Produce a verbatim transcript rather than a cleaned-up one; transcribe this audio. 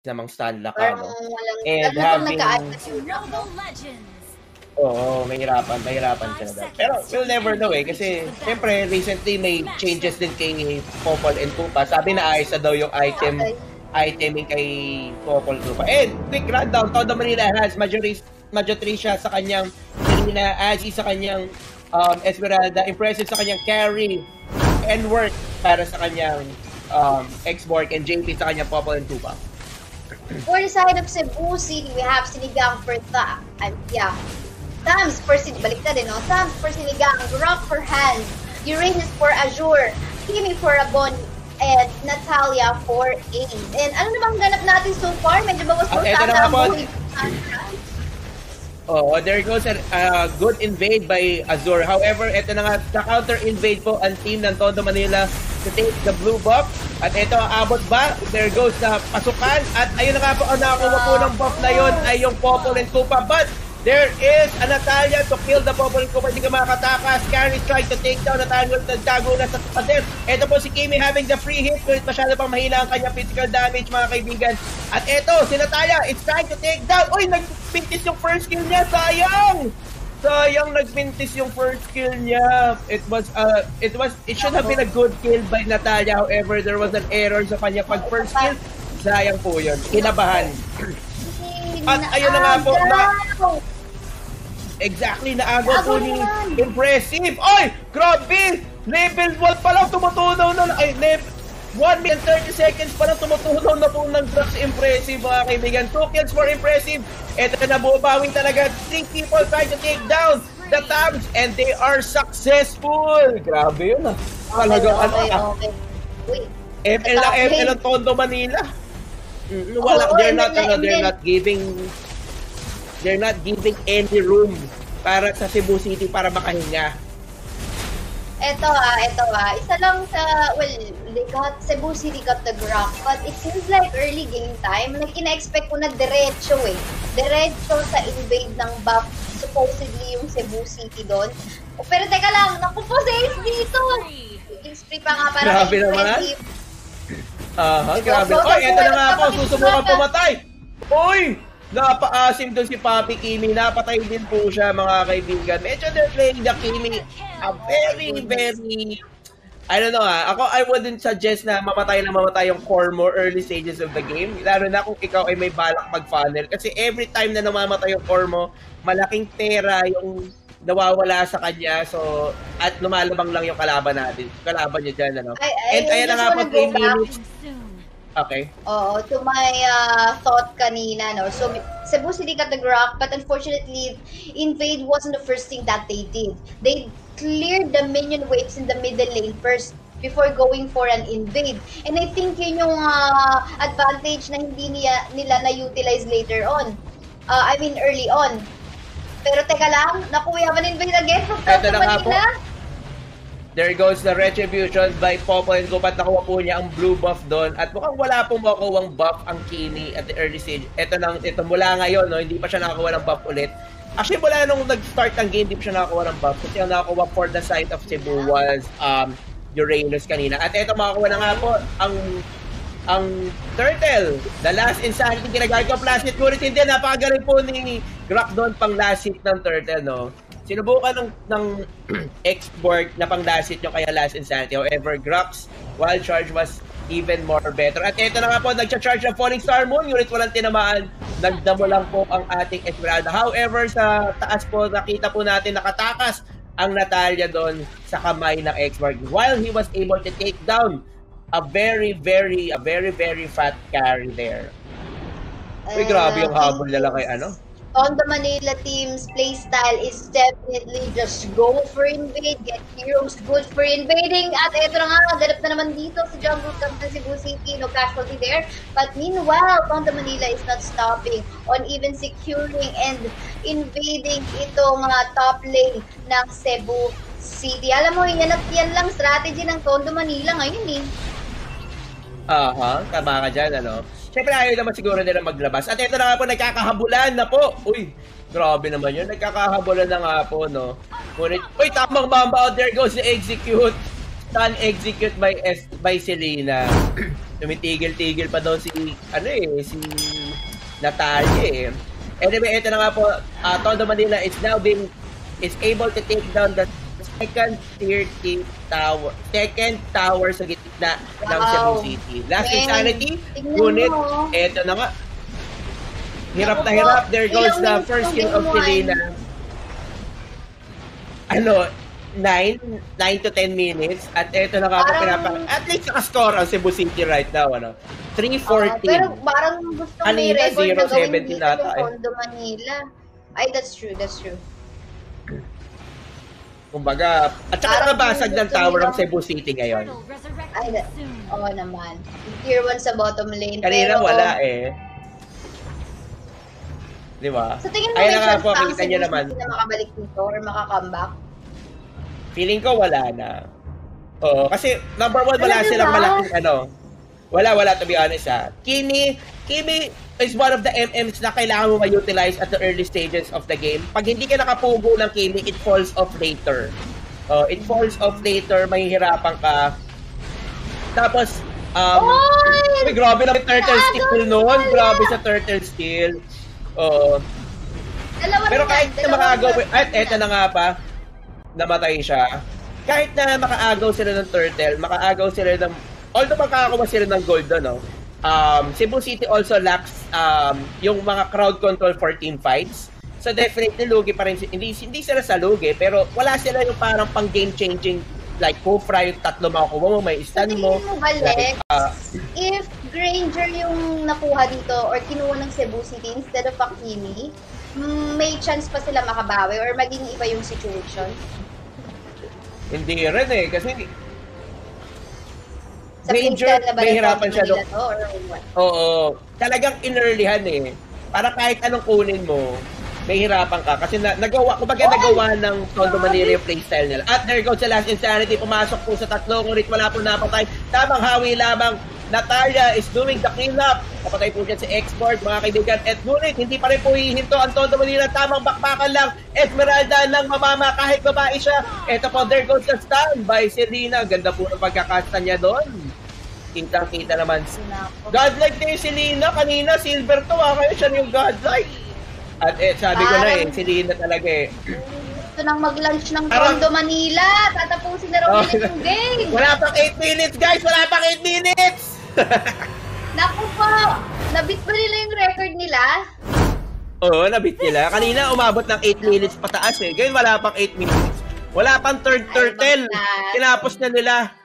namang Stan Parang Lacano. walang And lalo bang having nagka-ayos yung Rumble Legends. Oo, mahirapan, mahirapan sila dahil. Pero we'll never know eh, kasi siyempre recently may changes din kay Popol and Koopa. Sabi na ayos na daw yung item, Okay. iteming kay Popol Koopa. And quick rundown, Todo Manila has Majoris, Majotricia sa kanyang Tina, Azzy sa kanyang um, Esmeralda, Impressive sa kanyang Carry, and Work para sa kanyang um, X-Borg, and J P sa kanyang Popol and Koopa. For the side of Cebu City, we have Sinigang for Ta, uh, yeah. Tams for Sin, baliktad din, no? Tams for Sinigang, Rock for Hands, Uranus for Azure, Kimi for Abon, and Natalia for Ace. And ano namang ganap natin so far? Medyo bawas mo At eto sa na nga po. buhay. Oh, there goes a uh, good invade by Azure. However, ito na nga, sa counter-invade po ang team ng Todo Manila to take the blue buff. At ito, abot ba? There goes sa pasukan. At ayun na nga po, ang nakakuha po ng buff na yun ay yung Popol and Koopa. But there is a Natalia to kill the Popol and Koopa. Hindi ka makakatakas. Carrie trying to take down Natalia. Nagtago na sa pader. Ito po si Kimi having the free hit. Ngunit masyado pang mahina ang kanyang physical damage, mga kaibigan. At ito, si Natalia, it's trying to take down. Uy, nagpintis yung first kill niya. Sayang! Sayang nagpintis yung first kill niya. It was, uh, it was, it should have been a good kill by Natalia. However, there was an error sa kanya pag first kill. Sayang po yun. Kinabahan. At ayun na nga po, na, exactly, naagaw po ni Impressive. Ay, grabe! Level one pa lang tumutunaw na, ay, level one minute thirty seconds pa lang tumutunaw na po ng Drax Impressive, mga kaibigan. Two kills for Impressive. Ito na bumabawi talaga. Three people trying to take down the Tabs, and they are successful. Grabe yun ah. Talagang ano ah. M L na M L ang Tondo Manila. Mm, wala, Oo, they're M L not, na ano, M L. they're not giving, they're not giving any room para sa Cebu City para makahinga. Eto ah, eto ah. Isa lang sa, well, they got, Cebu City got the Grok, but it seems like early game time, like ina-expect ko na diretso eh. Diretso sa invade ng buff, supposedly yung Cebu City doon. Oh, pero teka lang, naku po sa Ace dito! Ace free pa nga para Grabe naman. Aha, grabe. So, Oy, eto na nga po, so, susubukan pumatay. Oy! Napaasim doon si Papi Kimi. Napatay din po siya, mga kaibigan. Medyo they're playing the Kimi a very, very... I don't know ah. Ako, I wouldn't suggest na mamatay na mamatay yung core mo early stages of the game. Lalo na kung ikaw ay may balak mag-funnel. Kasi every time na namamatay yung core mo, malaking pera yung nawawala sa kanya. So, at lumalabang lang yung kalaban natin. Kalaban niya dyan, ano. I, I And ayan na nga po, three minutes. Okay. Oo, to my uh, thought kanina, no? So, Cebu City got the Grok, but unfortunately, invade wasn't the first thing that they did. They cleared the minion waves in the middle lane first before going for an invade. And I think yun yung uh, advantage na hindi niya, nila na-utilize later on. Uh, I mean, early on. Pero teka lang, naku, we have an invade again from Toto Manila. There goes the retribution by Popol and Koopa at nakuha po niya ang blue buff doon. At mukhang wala pong makukuha ang buff ang Kimi at the early stage. Ito, nang, ito mula ngayon, no, hindi pa siya nakakuha ng buff ulit. Actually, mula nung nag-start ng game, hindi pa siya nakakuha ng buff. Kasi ang nakakuha for the side of Cebu was um, Uranus kanina. At ito, makakuha na nga po ang ang Turtle. The last insanity ginagamit ko last hit. Ngunit hindi, napakagaling po ni Grok doon pang last hit ng Turtle, no? Sinubukan ng, ng X-Borg na pang last hit yung kaya last insanity. However, Grok's wild charge was even more better. At ito na nga po, nagcha-charge ng Falling Star Moon, ngunit walang tinamaan. Nagdamo lang po ang ating Esmeralda. However, sa taas po, nakita po natin nakatakas ang Natalia doon sa kamay ng X-Borg while he was able to take down a very, very, a very, very fat carry there. Uy, grabe yung habol nila kay ano. On the Manila team's playstyle is definitely just go for invade, get heroes good for invading. At eto na nga, ganap na naman dito sa jungle camp ng Cebu City, no casualty there. But meanwhile, on the Manila is not stopping on even securing and invading itong uh, top lane ng Cebu City. Alam mo, yan at yan lang strategy ng Tondo Manila ngayon eh. Aha, tama ka dyan, ano. Siyempre ayaw naman siguro nila maglabas. At ito na nga po, nagkakahabulan na po. Uy, grabe naman yun. Nagkakahabulan na nga po, no. Ngunit, uy, tamang bamba out there goes the execute. stun execute by S by Selena. Tumitigil-tigil pa daw si ano eh, si Natalia eh. Anyway, ito na nga po, uh, Todo Manila is now being is able to take down the second tier team tower, second tower sa gitna wow. ng Cebu City. Last Man, Insanity, ngunit ito na nga. Hirap na hirap, there goes the first kill of Selena. Ano, nine to ten minutes at ito na nga po pinapang at least naka-score ang Cebu City right now, ano. three fourteen. Uh, pero parang gusto may record na gawin dito yung Tondo Manila. Ay, that's true, that's true. Kumbaga, at saka nabasag ng tower ng Cebu City ngayon. Ay, oo oh, naman. Tier one sa bottom lane. Kanina pero, wala eh. Di ba? So tingin mo may chance pa ang Cebu City na makabalik dito or makakomeback? Feeling ko wala na. Oo, kasi number one, wala ano silang ba? malaking ano. Wala, wala to be honest ha. Kimi, Kimi is one of the M Ms na kailangan mo ma-utilize at the early stages of the game. Pag hindi ka nakapugo ng Kimi, it falls off later. Uh, it falls off later, mahihirapan ka. Tapos, um, oh, uy, grabe na may turtle steal noon. Grabe sa turtle steal. Oo. Uh, pero kahit na makaagaw, at eto na nga pa, namatay siya. Kahit na makaagaw sila ng turtle, makaagaw sila ng, although makakakuha sila ng gold doon, no? Um, Cebu City also lacks um, yung mga crowd control for team fights. So definitely lugi pa rin, hindi, hindi sila sa lugi, pero wala sila yung parang pang game changing like Kofra, yung tatlo makukuha mo, may stun mo. So, mo ba, like, uh, if Granger yung nakuha dito or kinuha ng Cebu City instead of Akimi, may chance pa sila makabawi or maging iba yung situation? Hindi rin eh, kasi sa Granger, may hirapan siya doon. Oo, talagang inerlyhan eh. Para kahit anong kunin mo, may hirapan ka. Kasi na, nagawa, kumbaga oh, nagawa ng Tondo Manila yung playstyle nila. At there goes the last Insanity, pumasok po sa tatlo, ngunit wala po napatay. Tamang hawi lamang, Natalia is doing the cleanup. Napatay po dyan si Export, mga kaibigan. At ngunit, hindi pa rin po hihinto ang Tondo Manila. Tamang bakbakan lang. Esmeralda lang mamama kahit babae siya. Eto po, there goes the stun by Selena. Ganda po ng pagkakasta niya doon. Kitang-kita naman. Godlike na yung Selena. Kanina, silver to ha. Kaya siya yung godlike. At eh, sabi ko na eh, Selena talaga eh. Gusto nang mag-lunch ng Tondo Manila. Tatapusin na raw oh, nila yung game. Wala pang eight minutes guys. Wala pang eight minutes. Naku po, nabit ba nila yung record nila? Oo, nabit nila. Kanina umabot ng eight minutes pataas eh. Ngayon wala pang eight minutes. Wala pang third turtle. Tinapos na nila.